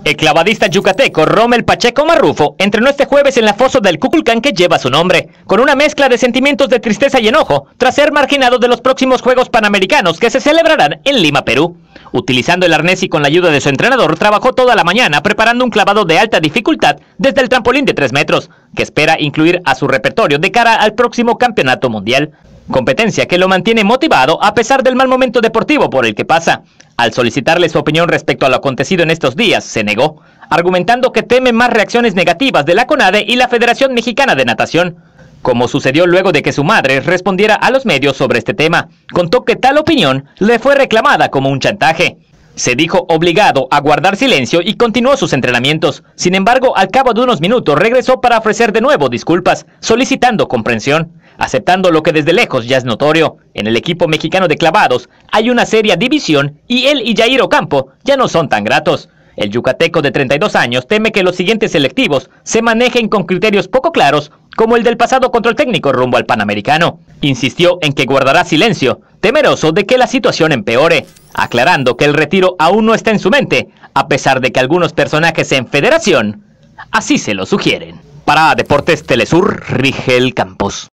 El clavadista yucateco Rommel Pacheco Marrufo entrenó este jueves en la fosa del Kukulcán que lleva su nombre, con una mezcla de sentimientos de tristeza y enojo, tras ser marginado de los próximos Juegos Panamericanos que se celebrarán en Lima, Perú. Utilizando el arnés y con la ayuda de su entrenador, trabajó toda la mañana preparando un clavado de alta dificultad desde el trampolín de 3 metros, que espera incluir a su repertorio de cara al próximo Campeonato Mundial. Competencia que lo mantiene motivado a pesar del mal momento deportivo por el que pasa. Al solicitarle su opinión respecto a lo acontecido en estos días, se negó, argumentando que teme más reacciones negativas de la CONADE y la Federación Mexicana de Natación. Como sucedió luego de que su madre respondiera a los medios sobre este tema, contó que tal opinión le fue reclamada como un chantaje. Se dijo obligado a guardar silencio y continuó sus entrenamientos. Sin embargo, al cabo de unos minutos regresó para ofrecer de nuevo disculpas, solicitando comprensión, aceptando lo que desde lejos ya es notorio. En el equipo mexicano de clavados hay una seria división y él y Jair Ocampo ya no son tan gratos. El yucateco de 32 años teme que los siguientes selectivos se manejen con criterios poco claros, como el del pasado control técnico rumbo al Panamericano. Insistió en que guardará silencio, temeroso de que la situación empeore, aclarando que el retiro aún no está en su mente, a pesar de que algunos personajes en Federación así se lo sugieren. Para Deportes Telesur, Rigel Campos.